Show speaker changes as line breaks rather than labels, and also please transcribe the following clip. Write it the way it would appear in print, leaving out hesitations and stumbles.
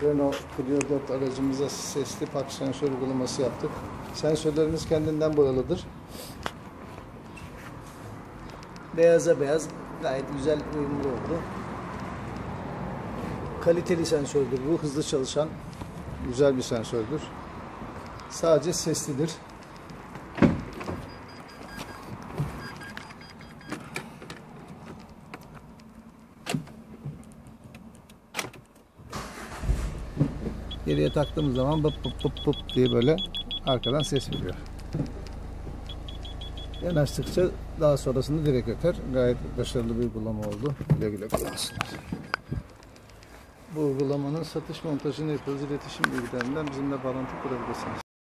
Renault Clio 4 aracımıza sesli park sensör uygulaması yaptık. Sensörlerimiz kendinden boyalıdır. Beyaza beyaz, gayet güzel uyumlu oldu. Kaliteli sensördür bu, hızlı çalışan güzel bir sensördür. Sadece seslidir. Geriye taktığımız zaman bıp bıp bıp bıp diye böyle arkadan ses veriyor. Yanaştıkça daha sonrasında direkt öter. Gayet başarılı bir uygulama oldu. Güle güle kullansınlar. Bu uygulamanın satış montajını yapıyoruz. İletişim bilgilerinden bizimle bağlantı kurabilirsiniz.